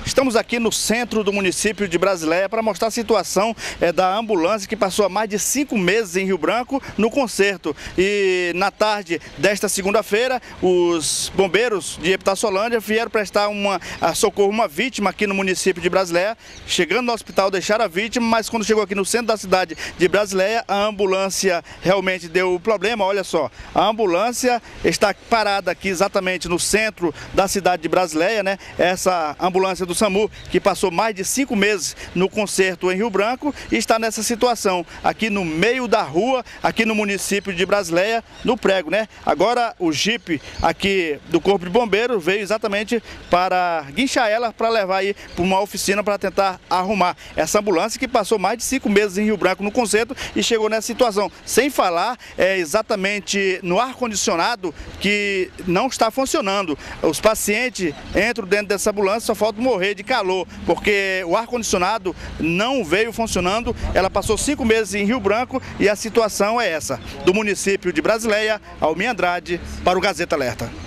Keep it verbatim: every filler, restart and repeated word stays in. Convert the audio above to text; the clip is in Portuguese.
Estamos aqui no centro do município de Brasileia para mostrar a situação é, da ambulância que passou há mais de cinco meses em Rio Branco no conserto. E na tarde desta segunda-feira, os bombeiros de Epitácio-Holândia vieram prestar uma, a socorro a uma vítima aqui no município de Brasileia. Chegando no hospital, deixaram a vítima, mas quando chegou aqui no centro da cidade de Brasileia, a ambulância realmente deu problema. Olha só, a ambulância está parada aqui exatamente no centro da cidade de Brasileia, né? Essa ambulância do SAMU, que passou mais de cinco meses no conserto em Rio Branco e está nessa situação, aqui no meio da rua, aqui no município de Brasileia, no prego, né? Agora o jipe aqui do Corpo de Bombeiros veio exatamente para guinchar ela, para levar aí para uma oficina para tentar arrumar essa ambulância que passou mais de cinco meses em Rio Branco no conserto e chegou nessa situação. Sem falar é, exatamente no ar-condicionado que não está funcionando. Os pacientes entram dentro dessa ambulância, só falta morrer de calor, porque o ar-condicionado não veio funcionando. Ela passou cinco meses em Rio Branco e a situação é essa. Do município de Brasileia, Almir Andrade, para o Gazeta Alerta.